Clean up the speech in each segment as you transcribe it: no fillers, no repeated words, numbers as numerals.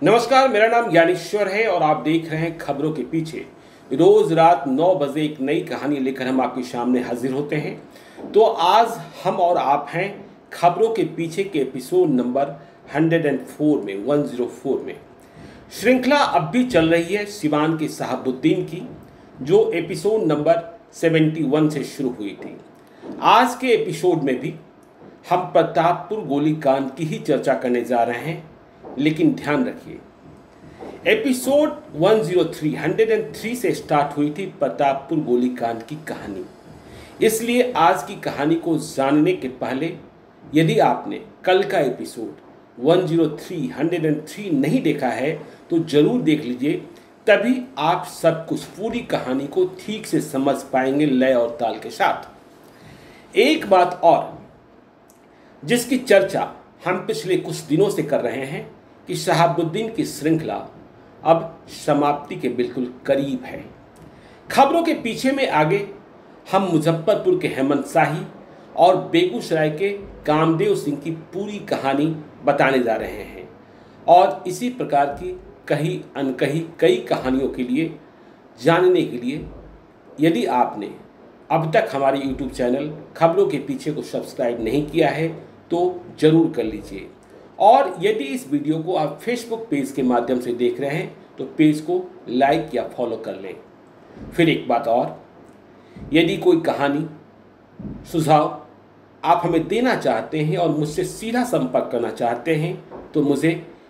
नमस्कार, मेरा नाम ज्ञानेश्वर है और आप देख रहे हैं खबरों के पीछे। रोज रात 9 बजे एक नई कहानी लेकर हम आपके सामने हाजिर होते हैं। तो आज हम और आप हैं खबरों के पीछे के एपिसोड नंबर 104 में। श्रृंखला अब भी चल रही है सिवान के शहाबुद्दीन की, जो एपिसोड नंबर 71 से शुरू हुई थी। आज के एपिसोड में भी हम प्रतापपुर गोलीकांड की ही चर्चा करने जा रहे हैं, लेकिन ध्यान रखिए एपिसोड 103 से स्टार्ट हुई थी प्रतापपुर गोलीकांड की कहानी। इसलिए आज की कहानी को जानने के पहले यदि आपने कल का एपिसोड 103 नहीं देखा है तो जरूर देख लीजिए, तभी आप सब कुछ पूरी कहानी को ठीक से समझ पाएंगे लय और ताल के साथ। एक बात और जिसकी चर्चा हम पिछले कुछ दिनों से कर रहे हैं कि शहाबुद्दीन की श्रृंखला अब समाप्ति के बिल्कुल करीब है। खबरों के पीछे में आगे हम मुजफ्फरपुर के हेमंत शाही और बेगूसराय के कामदेव सिंह की पूरी कहानी बताने जा रहे हैं और इसी प्रकार की कही अनकही कई कहानियों के लिए जानने के लिए यदि आपने अब तक हमारे YouTube चैनल खबरों के पीछे को सब्सक्राइब नहीं किया है तो ज़रूर कर लीजिए। और यदि इस वीडियो को आप फेसबुक पेज के माध्यम से देख रहे हैं तो पेज को लाइक या फॉलो कर लें। फिर एक बात और, यदि कोई कहानी सुझाव आप हमें देना चाहते हैं और मुझसे सीधा संपर्क करना चाहते हैं तो मुझे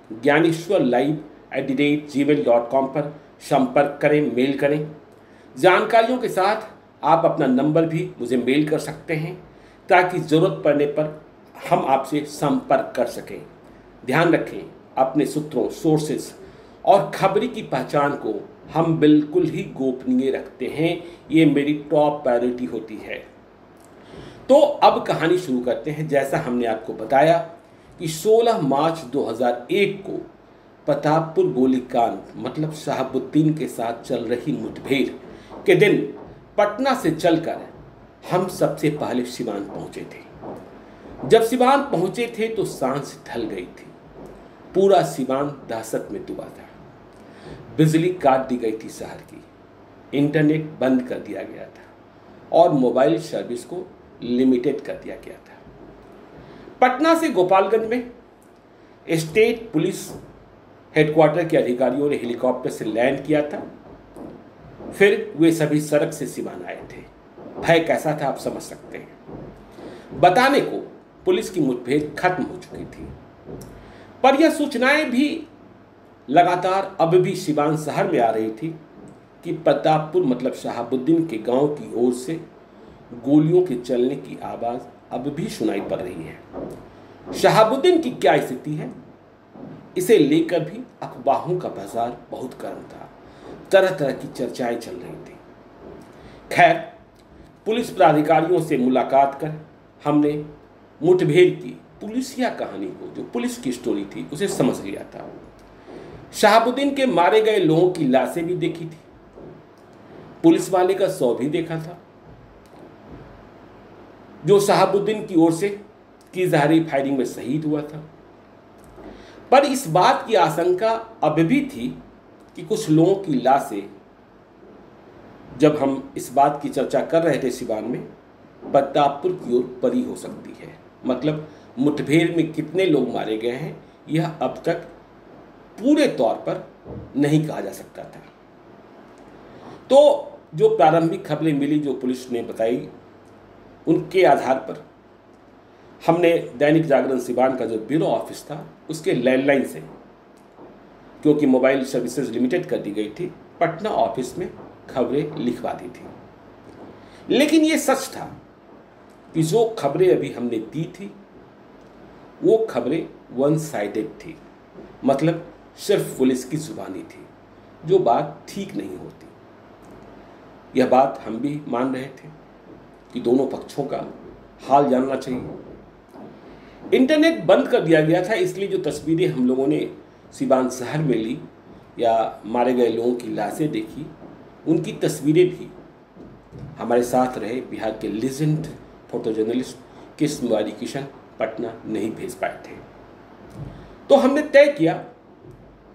gyaneshwarlive@gmail.com पर संपर्क करें, मेल करें। जानकारियों के साथ आप अपना नंबर भी मुझे मेल कर सकते हैं ताकि ज़रूरत पड़ने पर हम आपसे संपर्क कर सकें। ध्यान रखें, अपने सूत्रों, सोर्सेस और खबरी की पहचान को हम बिल्कुल ही गोपनीय रखते हैं। ये मेरी टॉप प्रायोरिटी होती है। तो अब कहानी शुरू करते हैं। जैसा हमने आपको बताया कि 16 मार्च 2001 को प्रतापपुर गोलीकांड मतलब शहाबुद्दीन के साथ चल रही मुठभेड़ के दिन पटना से चलकर हम सबसे पहले सिवान पहुंचे थे। जब सिवान पहुंचे थे तो सांझ ढल गई थी। पूरा सिवान दहशत में डूबा था। बिजली काट दी गई थी शहर की, इंटरनेट बंद कर दिया गया था और मोबाइल सर्विस को लिमिटेड कर दिया गया था। पटना से गोपालगंज में स्टेट पुलिस हेडक्वार्टर के अधिकारियों ने हेलीकॉप्टर से लैंड किया था। फिर वे सभी सड़क से सिवान आए थे। भय कैसा था आप समझ सकते हैं। बताने को पुलिस की मुठभेड़ खत्म हो चुकी थी, पर यह सूचनाएं भी लगातार अब भी सिवान शहर में आ रही थी कि प्रतापपुर मतलब शहाबुद्दीन के गांव की ओर से गोलियों के चलने की आवाज़ अब भी सुनाई पड़ रही है। शहाबुद्दीन की क्या स्थिति है, इसे लेकर भी अफवाहों का बाजार बहुत गर्म था। तरह तरह की चर्चाएं चल रही थी। खैर, पुलिस पदाधिकारियों से मुलाकात कर हमने मुठभेड़ की पुलिसिया कहानी को, जो पुलिस की स्टोरी थी, उसे समझ लिया था। शहाबुद्दीन के मारे गए लोगों की लाशें भी देखी थी। पुलिस वाले का शव भी देखा था, जो शहाबुद्दीन की ओर से की जा रही फायरिंग में शहीद हुआ था। पर इस बात की आशंका अब भी थी कि कुछ लोगों की लाशें, जब हम इस बात की चर्चा कर रहे थे सिवान में, प्रतापपुर की ओर परी हो सकती है। मतलब मुठभेड़ में कितने लोग मारे गए हैं यह अब तक पूरे तौर पर नहीं कहा जा सकता था। तो जो प्रारंभिक खबरें मिली, जो पुलिस ने बताई, उनके आधार पर हमने दैनिक जागरण सिवान का जो ब्यूरो ऑफिस था उसके लैंडलाइन से, क्योंकि मोबाइल सर्विसेज लिमिटेड कर दी गई थी, पटना ऑफिस में खबरें लिखवा दी थी। लेकिन ये सच था कि जो खबरें अभी हमने दी थी वो खबरें वन साइडेड थी। मतलब सिर्फ पुलिस की जुबानी थी, जो बात ठीक नहीं होती। यह बात हम भी मान रहे थे कि दोनों पक्षों का हाल जानना चाहिए। इंटरनेट बंद कर दिया गया था, इसलिए जो तस्वीरें हम लोगों ने सिवान शहर में ली या मारे गए लोगों की लाशें देखी, उनकी तस्वीरें भी हमारे साथ रहे बिहार के legend photo journalist Krishna Kishan Patna नहीं भेज पाए थे। तो हमने तय किया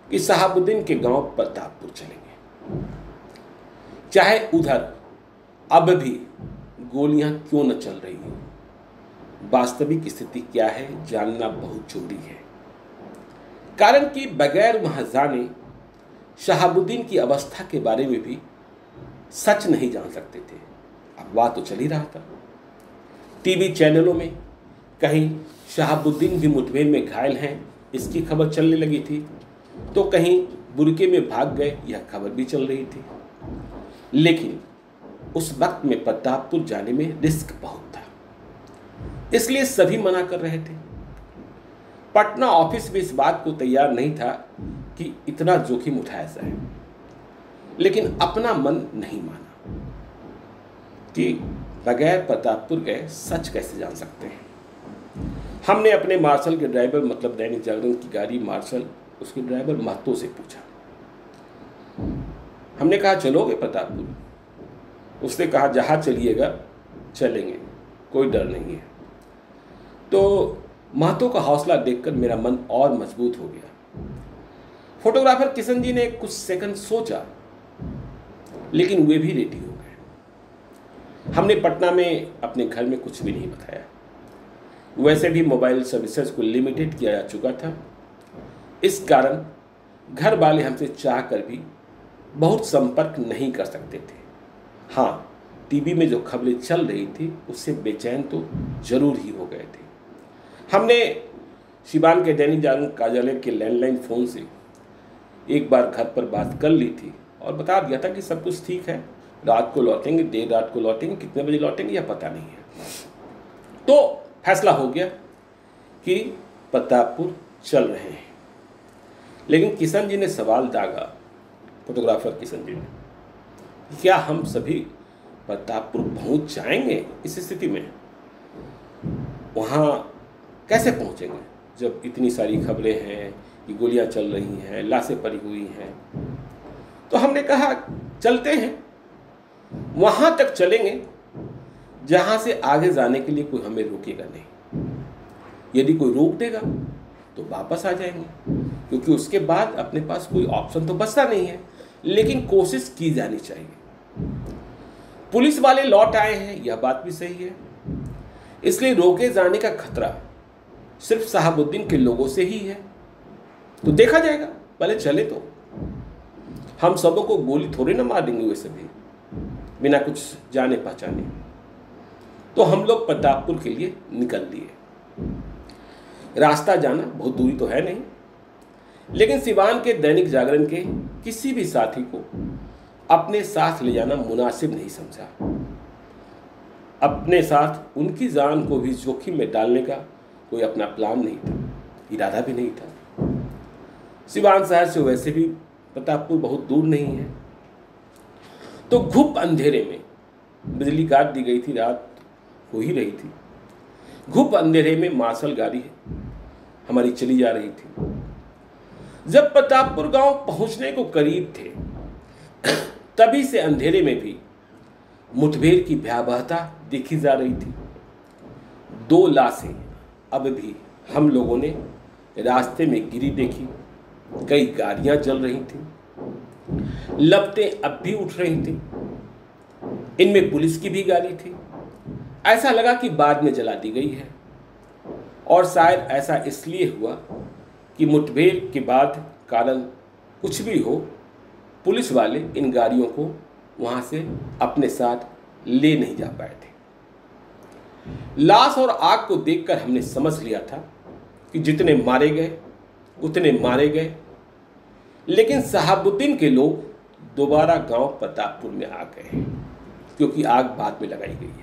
कि शहाबुद्दीन के गांव प्रतापपुर चलेंगे, चाहे उधर अब भी गोलियां क्यों न चल रही हो। वास्तविक स्थिति क्या है जानना बहुत जरूरी है, कारण कि बगैर वहां जाने शहाबुद्दीन की अवस्था के बारे में भी सच नहीं जान सकते थे। अफवाह तो चल ही रहा था, टीवी चैनलों में कहीं शहाबुद्दीन भी मुठभेड़ में घायल हैं इसकी खबर चलने लगी थी, तो कहीं बुरके में भाग गए यह खबर भी चल रही थी। लेकिन उस वक्त में प्रतापपुर जाने में रिस्क बहुत था, इसलिए सभी मना कर रहे थे। पटना ऑफिस भी इस बात को तैयार नहीं था कि इतना जोखिम उठाया जाए, लेकिन अपना मन नहीं माना कि बगैर प्रतापपुर गए सच कैसे जान सकते हैं। हमने अपने मार्शल के ड्राइवर मतलब दैनिक जागरण की गाड़ी मार्शल उसके ड्राइवर महतो से पूछा। हमने कहा चलोगे प्रतापपुर? उसने कहा जहाँ चलिएगा चलेंगे, कोई डर नहीं है। तो महतो का हौसला देखकर मेरा मन और मजबूत हो गया। फोटोग्राफर किशन जी ने कुछ सेकंड सोचा, लेकिन वे भी रेडी हो गए। हमने पटना में अपने घर में कुछ भी नहीं बताया, वैसे भी मोबाइल सर्विसेज को लिमिटेड किया जा चुका था। इस कारण घर वाले हमसे चाह कर भी बहुत संपर्क नहीं कर सकते थे। हाँ, टीवी में जो खबरें चल रही थी उससे बेचैन तो जरूर ही हो गए थे। हमने सिवान के दैनिक जागरण कार्यालय के लैंडलाइन फ़ोन से एक बार घर पर बात कर ली थी और बता दिया था कि सब कुछ ठीक है, रात को लौटेंगे, देर रात को लौटेंगे, कितने बजे लौटेंगे यह पता नहीं है। तो फैसला हो गया कि प्रतापपुर चल रहे हैं। लेकिन किशन जी ने सवाल दागा, फोटोग्राफर किशन जी ने, क्या हम सभी प्रतापपुर पहुंच जाएंगे इस स्थिति में? वहाँ कैसे पहुंचेंगे जब इतनी सारी खबरें हैं कि गोलियां चल रही हैं, लाशें पड़ी हुई हैं? तो हमने कहा चलते हैं, वहाँ तक चलेंगे जहाँ से आगे जाने के लिए कोई हमें रोकेगा नहीं। यदि कोई रोक देगा तो वापस आ जाएंगे, क्योंकि उसके बाद अपने पास कोई ऑप्शन तो बचता नहीं है। लेकिन कोशिश की जानी चाहिए। पुलिस वाले लौट आए हैं, यह बात भी सही है, इसलिए रोके जाने का खतरा सिर्फ शहाबुद्दीन के लोगों से ही है। तो देखा जाएगा, पहले चले तो हम सबों को गोली थोड़ी ना मार देंगे वैसे भी बिना कुछ जाने पहचाने। तो हम लोग प्रतापपुर के लिए निकल लिए। रास्ता जाना बहुत दूरी तो है नहीं, लेकिन सिवान के दैनिक जागरण के किसी भी साथी को अपने साथ ले जाना मुनासिब नहीं समझा। अपने साथ उनकी जान को भी जोखिम में डालने का कोई अपना प्लान नहीं था, इरादा भी नहीं था। सिवान शहर से वैसे भी प्रतापपुर बहुत दूर नहीं है। तो घुप अंधेरे में बिजली काट दी गई थी, रात हो ही रही थी। घुप अंधेरे में मार्शल गाड़ी हमारी चली जा रही थी। जब प्रतापपुर गांव पहुंचने को करीब थे, तभी से अंधेरे में भी मुठभेड़ की भयावहता देखी जा रही थी। 2 लाशें अब भी हम लोगों ने रास्ते में गिरी देखी। कई गाड़ियां जल रही थी, लपटें अब भी उठ रही थी। इनमें पुलिस की भी गाड़ी थी। ऐसा लगा कि बाद में जला दी गई है, और शायद ऐसा इसलिए हुआ कि मुठभेड़ के बाद कारण कुछ भी हो, पुलिस वाले इन गाड़ियों को वहां से अपने साथ ले नहीं जा पाए थे। लाश और आग को देखकर हमने समझ लिया था कि जितने मारे गए उतने मारे गए, लेकिन शहाबुद्दीन के लोग दोबारा गांव प्रतापपुर में आ गए, क्योंकि आग बाद में लगाई गई है।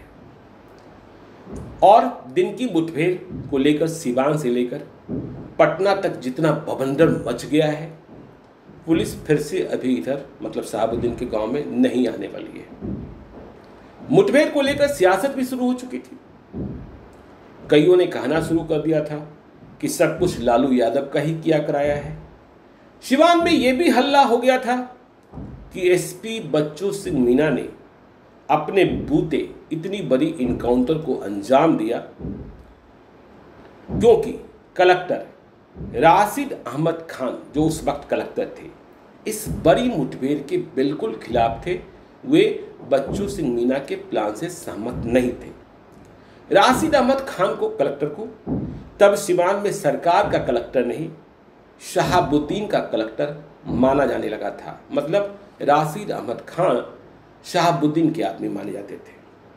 और दिन की मुठभेड़ को लेकर सिवान से लेकर पटना तक जितना बवंडर मच गया है, पुलिस फिर से अभी इधर मतलब शहाबुद्दीन के गांव में नहीं आने वाली है। मुठभेड़ को लेकर सियासत भी शुरू हो चुकी थी। कईयों ने कहना शुरू कर दिया था कि सब कुछ लालू यादव का ही किया कराया है। सिवान में यह भी हल्ला हो गया था कि एसपी बच्चू सिंह मीणा ने अपने बूते इतनी बड़ी इनकाउंटर को अंजाम दिया क्योंकि कलेक्टर राशिद अहमद खान जो उस वक्त कलेक्टर थे, इस बड़ी मुठभेड़ के बिल्कुल खिलाफ थे। वे बच्चू सिंह मीना के प्लान से सहमत नहीं थे। राशिद अहमद खान को, कलेक्टर को, तब सीवान में सरकार का कलेक्टर नहीं, शहाबुद्दीन का कलेक्टर माना जाने लगा था। मतलब राशिद अहमद खान शहाबुद्दीन के आदमी माने जाते थे।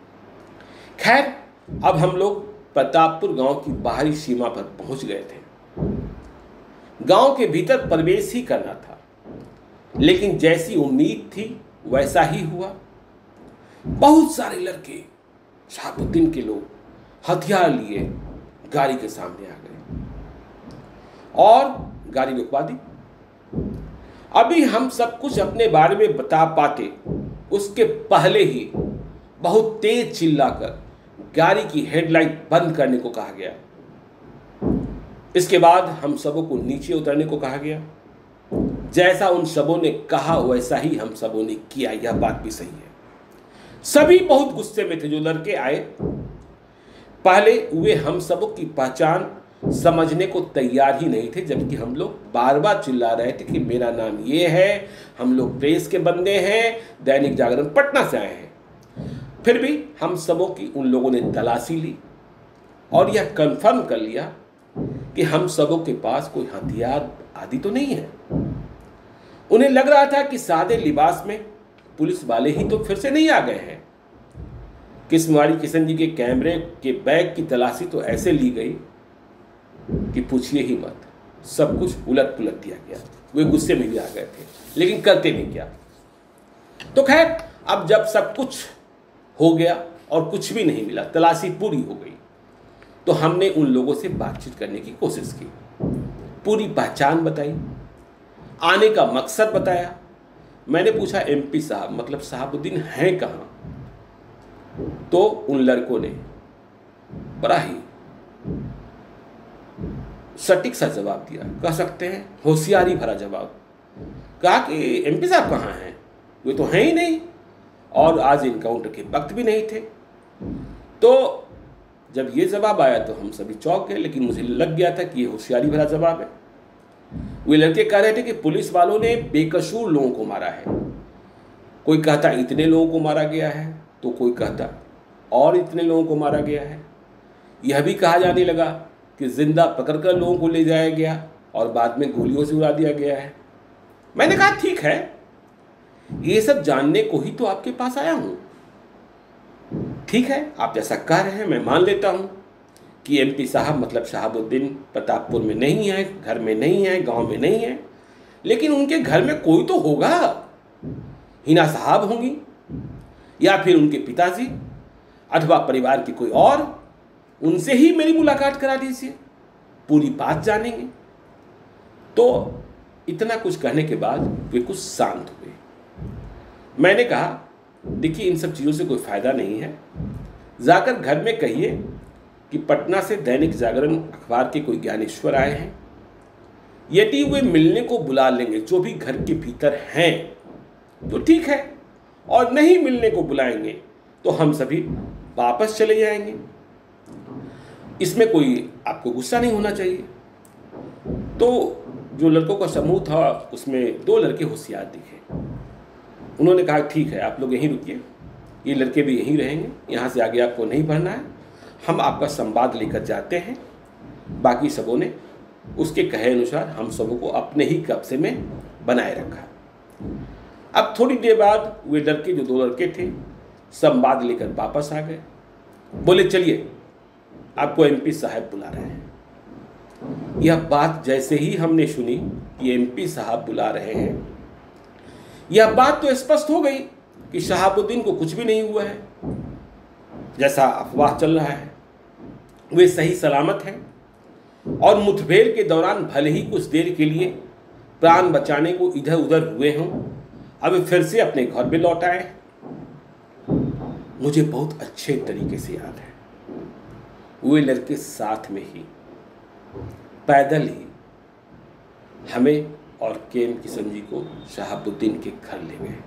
खैर, अब हम लोग प्रतापपुर गांव की बाहरी सीमा पर पहुंच गए थे। गांव के भीतर प्रवेश ही करना था, लेकिन जैसी उम्मीद थी वैसा ही हुआ। बहुत सारे लड़के, शहाबुद्दीन के लोग, हथियार लिए गाड़ी के सामने आ गए और गाड़ी रुकवा दी। अभी हम सब कुछ अपने बारे में बता पाते उसके पहले ही बहुत तेज चिल्लाकर गाड़ी की हेडलाइट बंद करने को कहा गया। इसके बाद हम सबों को नीचे उतरने को कहा गया। जैसा उन सबों ने कहा वैसा ही हम सबों ने किया। यह बात भी सही है। सभी बहुत गुस्से में थे। जो लड़के आए पहले वे हम सबों की पहचान समझने को तैयार ही नहीं थे, जबकि हम लोग बार बार चिल्ला रहे थे कि मेरा नाम ये है, हम लोग प्रेस के बंदे हैं, दैनिक जागरण पटना से आए हैं। फिर भी हम सबों की उन लोगों ने तलाशी ली और यह कंफर्म कर लिया कि हम सबों के पास कोई हथियार आदि तो नहीं है। उन्हें लग रहा था कि सादे लिबास में पुलिस वाले ही तो फिर से नहीं आ गए हैं। किस्मवाड़ी किशन जी के कैमरे के बैग की तलाशी तो ऐसे ली गई कि पूछिए ही मत। सब कुछ उलट पुलट दिया गया। वे गुस्से में भी आ गए थे, लेकिन करते नहीं क्या। तो खैर, अब जब सब कुछ हो गया और कुछ भी नहीं मिला, तलाशी पूरी हो गई, तो हमने उन लोगों से बातचीत करने की कोशिश की। पूरी पहचान बताई, आने का मकसद बताया। मैंने पूछा एमपी साहब मतलब शहाबुद्दीन हैं कहाँ? तो उन लड़कों ने बड़ा ही सटीक सा जवाब दिया, कह सकते हैं होशियारी भरा जवाब। कहा कि एमपी साहब कहाँ हैं, वे तो हैं ही नहीं और आज इनकाउंटर के वक्त भी नहीं थे। तो जब ये जवाब आया तो हम सभी चौंक गए, लेकिन मुझे लग गया था कि ये होशियारी भरा जवाब है। वे लड़के कह रहे थे कि पुलिस वालों ने बेकसूर लोगों को मारा है। कोई कहता इतने लोगों को मारा गया है, तो कोई कहता और इतने लोगों को मारा गया है। यह भी कहा जाने लगा कि जिंदा पकड़कर लोगों को ले जाया गया और बाद में गोलियों से उड़ा दिया गया है। मैंने कहा ठीक है, ये सब जानने को ही तो आपके पास आया हूं। ठीक है, आप जैसा कह रहे हैं मैं मान लेता हूं कि एमपी साहब मतलब शहाबुद्दीन प्रतापपुर में नहीं है, घर में नहीं है, गांव में नहीं है, लेकिन उनके घर में कोई तो होगा। हिना साहब होंगी या फिर उनके पिताजी अथवा परिवार की कोई और। उनसे ही मेरी मुलाकात करा दीजिए, पूरी बात जानेंगे। तो इतना कुछ कहने के बाद वे कुछ शांत हुए। मैंने कहा देखिए इन सब चीज़ों से कोई फायदा नहीं है, जाकर घर में कहिए कि पटना से दैनिक जागरण अखबार के कोई ज्ञानेश्वर आए हैं। यदि वे मिलने को बुला लेंगे जो भी घर के भीतर हैं तो ठीक है, और नहीं मिलने को बुलाएंगे तो हम सभी वापस चले जाएंगे। इसमें कोई आपको गुस्सा नहीं होना चाहिए। तो जो लड़कों का समूह था उसमें 2 लड़के होशियार दिखे। उन्होंने कहा ठीक है, आप लोग यहीं रुकिए, ये लड़के भी यहीं रहेंगे, यहाँ से आगे आपको नहीं बढ़ना है, हम आपका संवाद लेकर जाते हैं। बाकी सबों ने उसके कहे अनुसार हम सबों को अपने ही कब्जे में बनाए रखा। अब थोड़ी देर बाद वे लड़के, जो 2 लड़के थे, संवाद लेकर वापस आ गए। बोले चलिए आपको एमपी साहब बुला रहे हैं। यह बात जैसे ही हमने सुनी कि एमपी साहब बुला रहे हैं, यह बात तो स्पष्ट हो गई कि शहाबुद्दीन को कुछ भी नहीं हुआ है। जैसा अफवाह चल रहा है वे सही सलामत हैं और मुठभेड़ के दौरान भले ही कुछ देर के लिए प्राण बचाने को इधर उधर हुए हों, अब फिर से अपने घर में लौट आए। मुझे बहुत अच्छे तरीके से याद है, वे लड़के साथ में ही पैदल ही हमें और केएम किशन जी को शहाबुद्दीन के घर ले गए।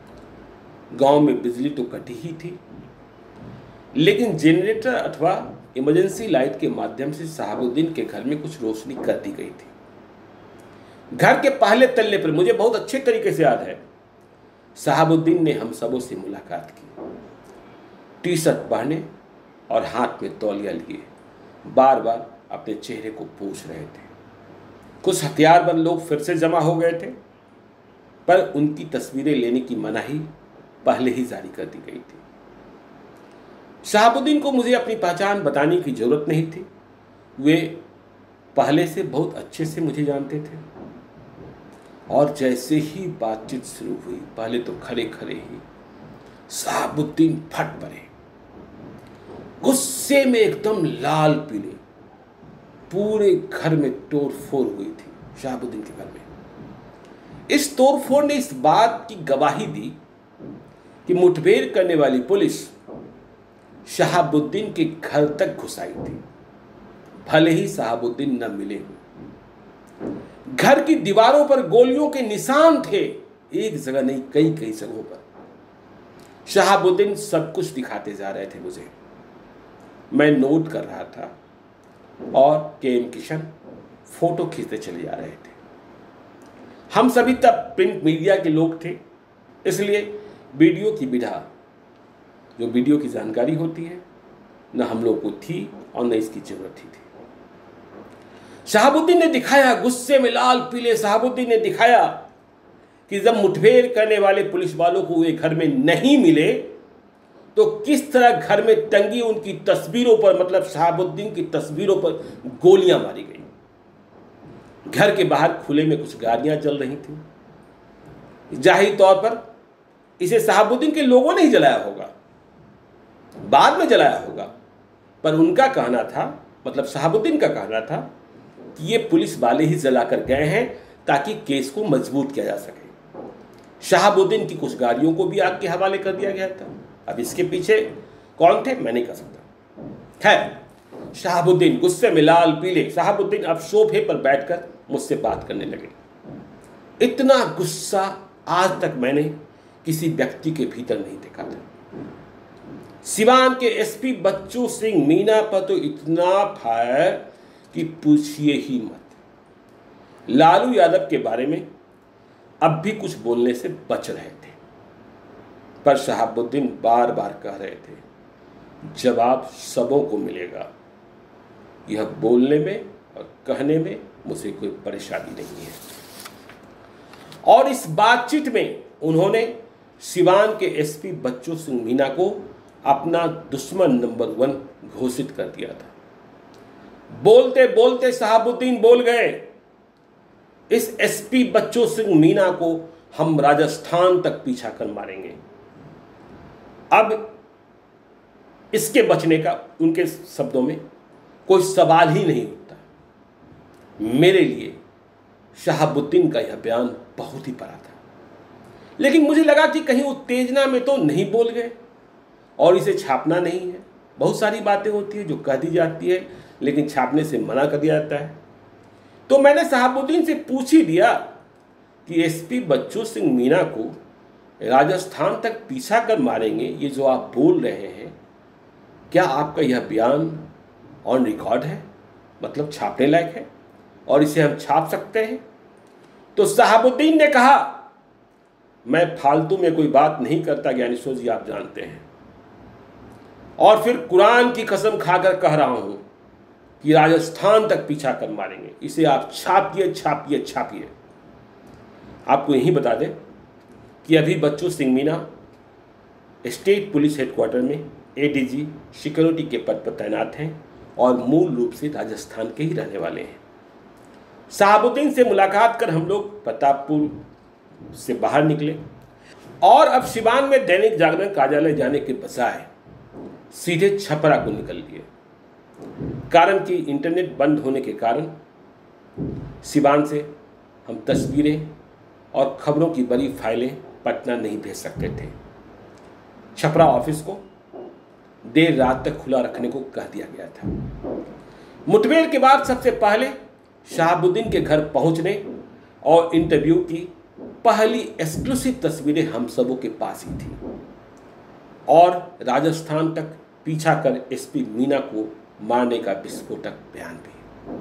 गांव में बिजली तो कटी ही थी, लेकिन जनरेटर अथवा इमरजेंसी लाइट के माध्यम से शहाबुद्दीन के घर में कुछ रोशनी कर दी गई थी। घर के पहले तल्ले पर, मुझे बहुत अच्छे तरीके से याद है, शहाबुद्दीन ने हम सबों से मुलाकात की। टी शर्ट पहने और हाथ में तौलिया लिए बार बार अपने चेहरे को पोंछ रहे थे। कुछ हथियारबंद लोग फिर से जमा हो गए थे, पर उनकी तस्वीरें लेने की मनाही पहले ही जारी कर दी गई थी। शहाबुद्दीन को मुझे अपनी पहचान बताने की जरूरत नहीं थी। वे पहले से बहुत अच्छे से मुझे जानते थे और जैसे ही बातचीत शुरू हुई, पहले तो खड़े खड़े ही शहाबुद्दीन फट पड़े, गुस्से में एकदम लाल पीले। पूरे घर में तोड़फोड़ हुई थी शहाबुद्दीन के घर में। इस तोड़फोड़ ने इस बात की गवाही दी कि मुठभेड़ करने वाली पुलिस शहाबुद्दीन के घर तक घुस आई थी, भले ही शहाबुद्दीन न मिले हों। घर की दीवारों पर गोलियों के निशान थे, एक जगह नहीं कई कई जगहों पर। शहाबुद्दीन सब कुछ दिखाते जा रहे थे मुझे। मैं नोट कर रहा था और के.एम. किशन फोटो खींचते चले जा रहे थे। हम सभी तब प्रिंट मीडिया के लोग थे, इसलिए वीडियो की विधा, जो वीडियो की जानकारी होती है, न हम लोग को थी और न इसकी जरूरत ही थी। शहाबुद्दीन ने दिखाया, गुस्से में लाल पीले शहाबुद्दीन ने दिखाया कि जब मुठभेड़ करने वाले पुलिस वालों को वे घर में नहीं मिले तो किस तरह घर में टंगी उनकी तस्वीरों पर, मतलब शहाबुद्दीन की तस्वीरों पर गोलियां मारी गई। घर के बाहर खुले में कुछ गाड़ियां जल रही थी। जाहिर तौर पर इसे शहाबुद्दीन के लोगों ने ही जलाया होगा, बाद में जलाया होगा, पर उनका कहना था, मतलब शहाबुद्दीन का कहना था कि ये पुलिस वाले ही जलाकर गए हैं ताकि केस को मजबूत किया जा सके। शहाबुद्दीन की कुछ गाड़ियों को भी आग के हवाले कर दिया गया था। अब इसके पीछे कौन थे मैं नहीं कह सकता। खैर, शहाबुद्दीन गुस्से में लाल पीले। शहाबुद्दीन अब सोफे पर बैठकर मुझसे बात करने लगे। इतना गुस्सा आज तक मैंने किसी व्यक्ति के भीतर नहीं देखा था। सिवान के एसपी बच्चू सिंह मीना पर तो इतना फायर कि पूछिए ही मत। लालू यादव के बारे में अब भी कुछ बोलने से बच रहे थे, पर शहाबुद्दीन बार बार कह रहे थे, जवाब सबों को मिलेगा। यह बोलने में और कहने में मुझे कोई परेशानी नहीं है। और इस बातचीत में उन्होंने सिवान के एसपी बच्चू सिंह मीना को अपना दुश्मन नंबर 1 घोषित कर दिया था। बोलते बोलते शहाबुद्दीन बोल गए, इस एसपी बच्चू सिंह मीना को हम राजस्थान तक पीछा कर मारेंगे। अब इसके बचने का उनके शब्दों में कोई सवाल ही नहीं उठता। मेरे लिए शहाबुद्दीन का यह बयान बहुत ही बड़ा था, लेकिन मुझे लगा कि कहीं उत्तेजना में तो नहीं बोल गए और इसे छापना नहीं है। बहुत सारी बातें होती है जो कह दी जाती है लेकिन छापने से मना कर दिया जाता है। तो मैंने शहाबुद्दीन से पूछ ही दिया कि एसपी बच्चू सिंह मीना को राजस्थान तक पीछा कर मारेंगे, ये जो आप बोल रहे हैं, क्या आपका यह बयान ऑन रिकॉर्ड है, मतलब छापने लायक है और इसे हम छाप सकते हैं? तो शहाबुद्दीन ने कहा, मैं फालतू में कोई बात नहीं करता ज्ञानेश्वर जी, आप जानते हैं, और फिर कुरान की कसम खाकर कह रहा हूं कि राजस्थान तक पीछा कर मारेंगे। इसे आप छापिए छापिए छापिए। आपको यही बता दें कि अभी Bachchu Singh Meena state police headquarter में एडीजी सिक्योरिटी के पद पर तैनात हैं और मूल रूप से राजस्थान के ही रहने वाले हैं। शहाबुद्दीन से मुलाकात कर हम लोग प्रतापपुर से बाहर निकले और अब सिवान में दैनिक जागरण कार्यालय जाने के बजाय सीधे छपरा को निकल लिए। कारण कि इंटरनेट बंद होने के कारण सिवान से हम तस्वीरें और खबरों की बड़ी फाइलें पटना नहीं भेज सकते थे। छपरा ऑफिस को देर रात तक खुला रखने को कह दिया गया था। मुठभेड़ के बाद सबसे पहले शहाबुद्दीन के घर पहुंचने और इंटरव्यू की पहली एक्सक्लूसिव तस्वीरें हम सबों के पास ही थी और राजस्थान तक पीछा कर एसपी मीना को मारने का विस्फोटक बयान भी।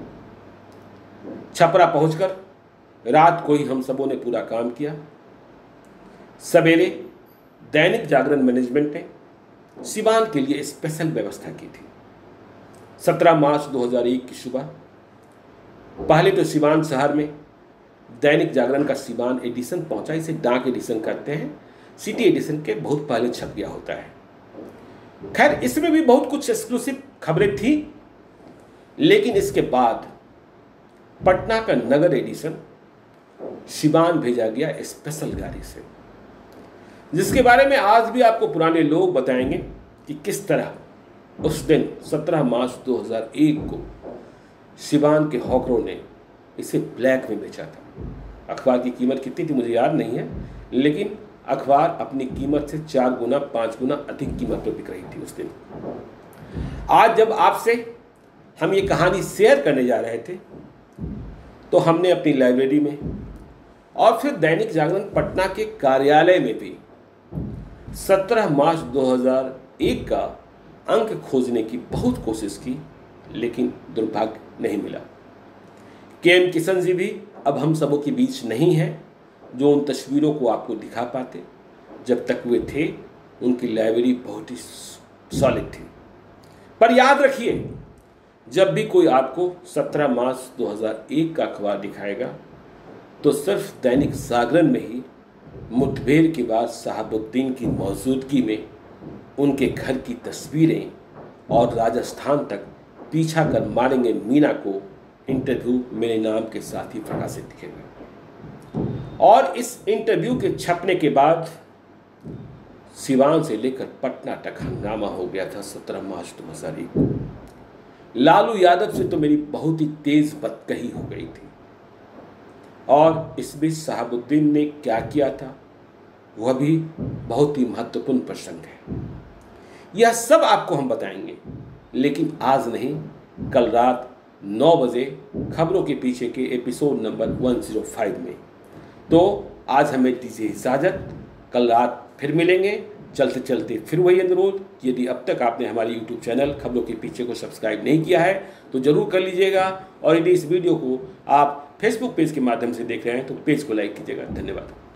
छपरा पहुंचकर रात को ही हम सबों ने पूरा काम किया। सवेरे दैनिक जागरण मैनेजमेंट ने सिवान के लिए स्पेशल व्यवस्था की थी। 17 मार्च 2001 की सुबह पहले तो सिवान शहर में दैनिक जागरण का सिवान एडिशन पहुंचा। इसे डाक एडिशन करते हैं, सिटी एडिशन के बहुत पहले छप गया होता है। खैर, इसमें भी बहुत कुछ एक्सक्लूसिव खबरें थी, लेकिन इसके बाद पटना का नगर एडिशन सिवान भेजा गया स्पेशल गाड़ी से, जिसके बारे में आज भी आपको पुराने लोग बताएंगे कि किस तरह उस दिन 17 मार्च 2001 को सिवान के हॉकरों ने इसे ब्लैक में बेचा था। अखबार की कीमत कितनी थी मुझे याद नहीं है, लेकिन अखबार अपनी कीमत से 4 गुना 5 गुना अधिक कीमत पर बिक रही थी उस दिन। आज जब आपसे हम ये कहानी शेयर करने जा रहे थे, तो हमने अपनी लाइब्रेरी में और फिर दैनिक जागरण पटना के कार्यालय में भी 17 मार्च 2001 का अंक खोजने की बहुत कोशिश की, लेकिन दुर्भाग्य नहीं मिला। के.एम. किशन जी भी अब हम सबों के बीच नहीं है, जो उन तस्वीरों को आपको दिखा पाते। जब तक वे थे, उनकी लाइब्रेरी बहुत ही सॉलिड थी। पर याद रखिए, जब भी कोई आपको 17 मार्च 2001 का अखबार दिखाएगा, तो सिर्फ दैनिक जागरण में ही मुठभेड़ के बाद शहाबुद्दीन की मौजूदगी में उनके घर की तस्वीरें और राजस्थान तक पीछा कर मारेंगे मीना को इंटरव्यू मेरे नाम के साथ ही प्रकाशित दिखेगा। और इस इंटरव्यू के छपने के बाद सिवान से लेकर पटना तक हंगामा हो गया था 17 मार्च 2001 को। लालू यादव से तो मेरी बहुत ही तेज बदकही हो गई थी, और इस बीच शहाबुद्दीन ने क्या किया था वह भी बहुत ही महत्वपूर्ण प्रसंग है। यह सब आपको हम बताएंगे, लेकिन आज नहीं, कल रात 9 बजे खबरों के पीछे के एपिसोड नंबर 105 में। तो आज हमें दीजिए इजाज़त, कल रात फिर मिलेंगे। चलते चलते फिर वही अनुरोध कि यदि अब तक आपने हमारे YouTube चैनल खबरों के पीछे को सब्सक्राइब नहीं किया है तो ज़रूर कर लीजिएगा, और यदि इस वीडियो को आप फेसबुक पेज के माध्यम से देख रहे हैं तो पेज को लाइक कीजिएगा। धन्यवाद।